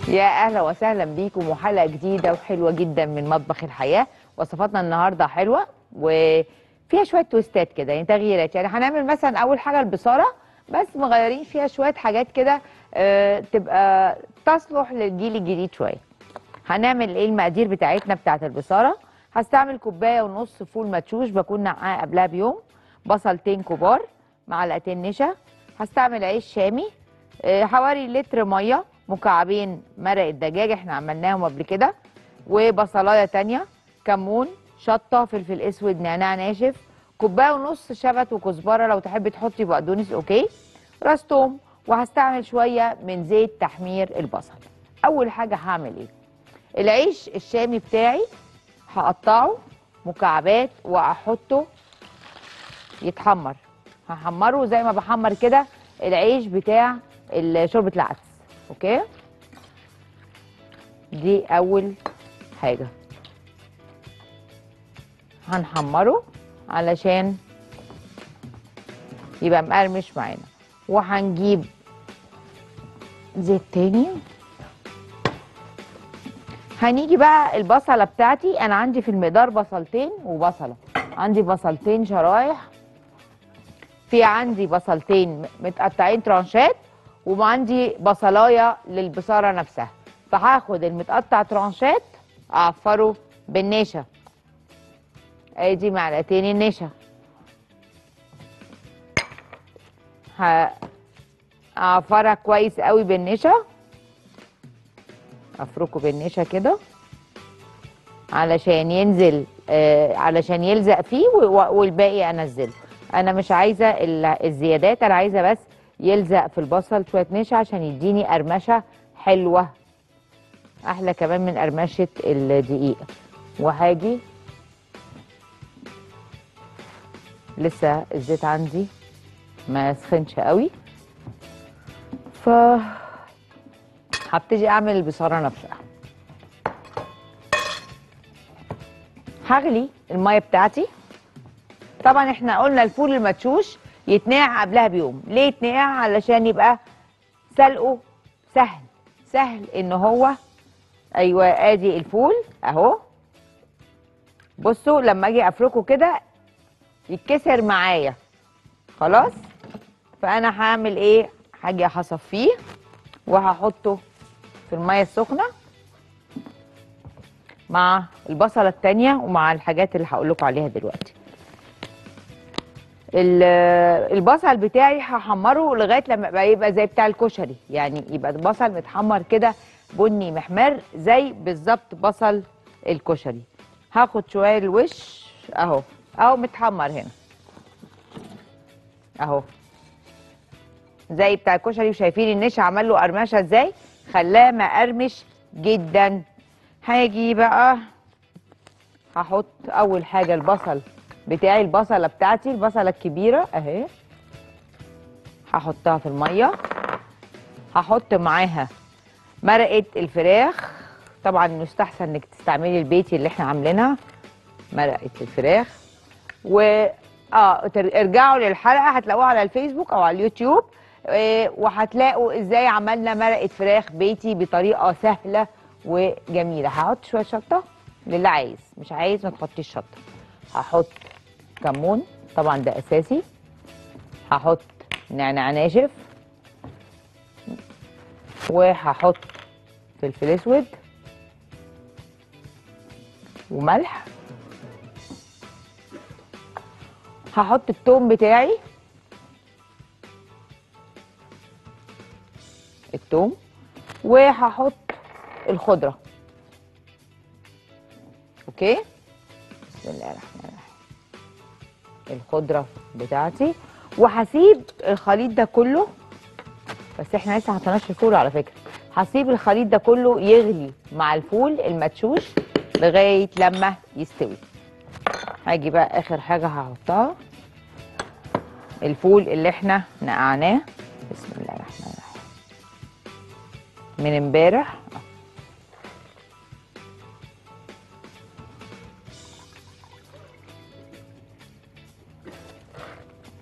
يا اهلا وسهلا بيكم وحلقه جديده وحلوه جدا من مطبخ الحياه. وصفاتنا النهارده حلوه وفيها شويه تويستات كده، يعني تغييرات. يعني هنعمل مثلا اول حاجه البصاره، بس مغيرين فيها شويه حاجات كده تبقى تصلح للجيل الجديد شويه. هنعمل ايه المقادير بتاعتنا بتاعت البصاره؟ هستعمل كوبايه ونص فول مدشوش بكون نقعاه قبلها بيوم، بصلتين كبار، معلقتين نشا، هستعمل عيش شامي، حوالي لتر ميه، مكعبين مرق الدجاج احنا عملناهم قبل كده، وبصلايه تانية، كمون، شطه، فلفل اسود، نعناع ناشف، كوبايه ونص شبت وكزبره، لو تحبي تحطي بقدونس اوكي، راس توم، وهستعمل شويه من زيت تحمير البصل. اول حاجه هعمل ايه؟ العيش الشامي بتاعي هقطعه مكعبات واحطه يتحمر. هحمره زي ما بحمر كده العيش بتاع شوربه العدس. اوكي، دي اول حاجه هنحمره علشان يبقى مقرمش معانا. وهنجيب زيت تاني. هنيجي بقى البصله بتاعتي، انا عندي في المقدار بصلتين وبصله، عندي بصلتين شرايح، في عندي بصلتين متقطعين ترانشات، وعندي بصلايه للبصاره نفسها. فهاخد المتقطع ترانشات اعفره بالنشا، ادي معلقتين النشا، هعفرها كويس قوي بالنشا، افركه بالنشا كده علشان ينزل علشان يلزق فيه، والباقي انزله. انا مش عايزه الزيادات، انا عايزه بس يلزق في البصل شويه نشا عشان يديني قرمشه حلوه، احلى كمان من قرمشه الدقيق. وهاجي لسه الزيت عندي ما سخنش قوي، ف هبتدي اعمل البصاره نفسها. هغلي الميه بتاعتي. طبعا احنا قلنا الفول المدشوش يتنقع قبلها بيوم. ليه يتنقع؟ علشان يبقى سلقه سهل، سهل ان هو، ايوه ادي الفول اهو، بصوا لما اجي افركه كده يتكسر معايا خلاص. فانا هعمل ايه؟ هاجي هصفيه وهحطه في الميه السخنه مع البصله التانيه ومع الحاجات اللي هقول لكم عليها دلوقتي. البصل بتاعي هحمره لغايه لما يبقى زي بتاع الكشري، يعني يبقى البصل متحمر كده بني محمر زي بالظبط بصل الكشري. هاخد شويه الوش اهو، اهو متحمر هنا اهو زي بتاع الكشري، وشايفين النشا عمل له قرمشه ازاي، خلاه مقرمش جدا. هاجي بقى هحط اول حاجه البصل بتاعي، البصله بتاعتي البصله الكبيره اهي، هحطها في الميه. هحط معاها مرقه الفراخ، طبعا يستحسن انك تستعملي البيتي اللي احنا عاملينها، مرقه الفراخ. و ارجعوا للحلقه هتلاقوها على الفيسبوك او على اليوتيوب، وهتلاقوا ازاي عملنا مرقه فراخ بيتي بطريقه سهله وجميله. هحط شويه شطه للي عايز، مش عايز ما تحطيش شطه. هحط كمون طبعا ده اساسي، هحط نعناع ناشف، وهحط فلفل اسود وملح. هحط التوم بتاعي، التوم، وهحط الخضره. اوكي، بسم الله الرحمن الرحيم، الخضره بتاعتي. وهسيب الخليط ده كله، بس احنا لسه حطيناش الفول على فكره. هسيب الخليط ده كله يغلي مع الفول المدشوش لغايه لما يستوي. هاجي بقى اخر حاجه هحطها الفول اللي احنا نقعناه، بسم الله الرحمن الرحيم، من امبارح.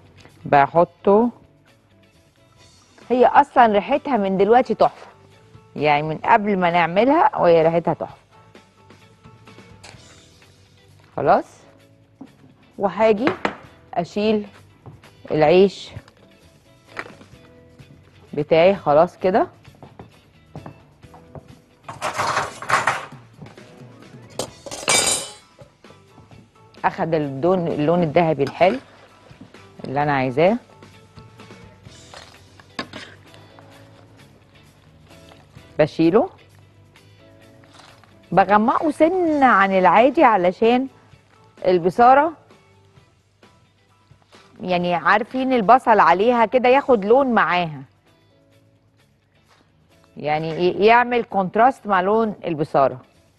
بحطه، هي اصلا ريحتها من دلوقتي تحفه، يعني من قبل ما نعملها وهي ريحتها تحفه. خلاص. وهاجي اشيل العيش بتاعي خلاص كده. اخد اللون الذهبي الحلو اللي انا عايزاه. بشيله، بغمقه سنة عن العادي علشان البصارة، يعني عارفين البصل عليها كده ياخد لون معاها، يعني يعمل كونتراست مع لون البصارة.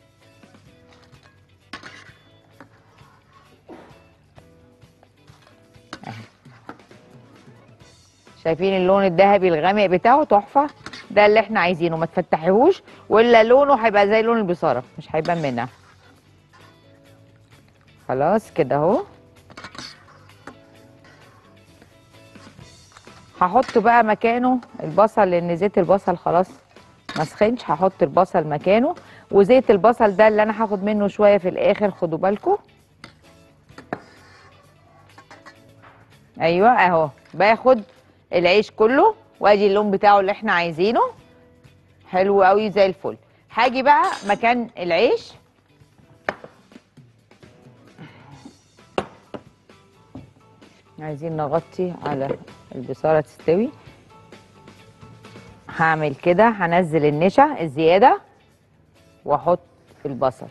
شايفين اللون الذهبي الغامق بتاعه تحفة؟ ده اللي احنا عايزينه، ما تفتحيهوش ولا لونه هيبقى زي لون البصارة، مش هيبان منها. خلاص كده اهو. هحط بقى مكانه البصل لان زيت البصل خلاص ما سخنش. هحط البصل مكانه، وزيت البصل ده اللي انا هاخد منه شويه في الاخر، خدوا بالكم. ايوه اهو، باخد العيش كله وادي اللون بتاعه اللي احنا عايزينه، حلو قوي زي الفل. هاجي بقى مكان العيش عايزين نغطي على البصاره تستوي. هعمل كده، هنزل النشا الزياده واحط البصل،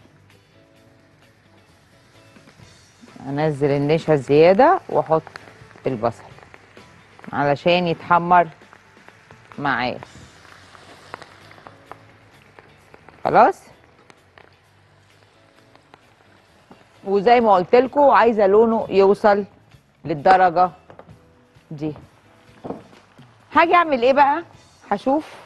انزل النشا الزياده واحط البصل علشان يتحمر معايا. خلاص. وزي ما قلت لكم عايزه لونه يوصل للدرجه دي. هاجي اعمل ايه بقى؟ هشوف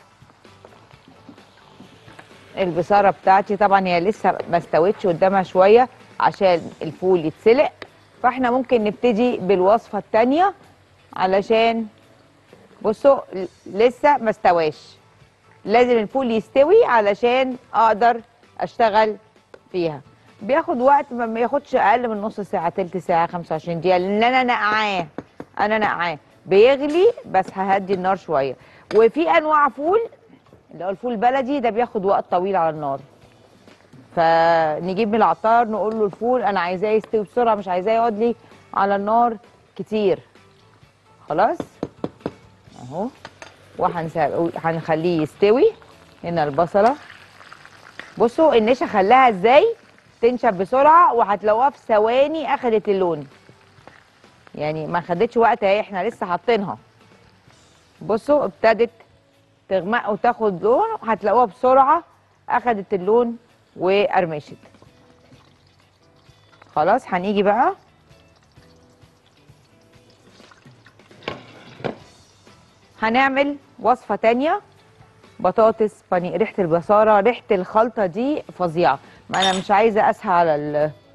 البصاره بتاعتي، طبعا هي لسه ما استوتش، قدامها شويه عشان الفول يتسلق، فاحنا ممكن نبتدي بالوصفه الثانيه علشان بصوا لسه ما استواش. لازم الفول يستوي علشان اقدر اشتغل فيها. بياخد وقت ما بياخدش اقل من نص ساعه، تلت ساعه، 25 دقيقه، لان انا نقعاه بيغلي، بس ههدي النار شويه. وفي انواع فول اللي هو الفول البلدي ده بياخد وقت طويل على النار، فنجيب من العطار نقول له الفول انا عايزاه يستوي بسرعه، مش عايزاه يقعد لي على النار كتير. خلاص اهو، وهنخليه يستوي. هنا البصله بصوا النشا خلاها ازاي تنشف بسرعه، وهتلاقوها في ثواني اخدت اللون، يعني ما خدتش وقت اهي، احنا لسه حاطينها. بصوا ابتدت تغمق وتاخد لون، هتلاقوها بسرعه اخدت اللون وقرمشت. خلاص هنيجي بقى هنعمل وصفه تانيه، بطاطس بانيه. ريحه البصاره، ريحه الخلطه دي فظيعه. ما انا مش عايزه اسهى على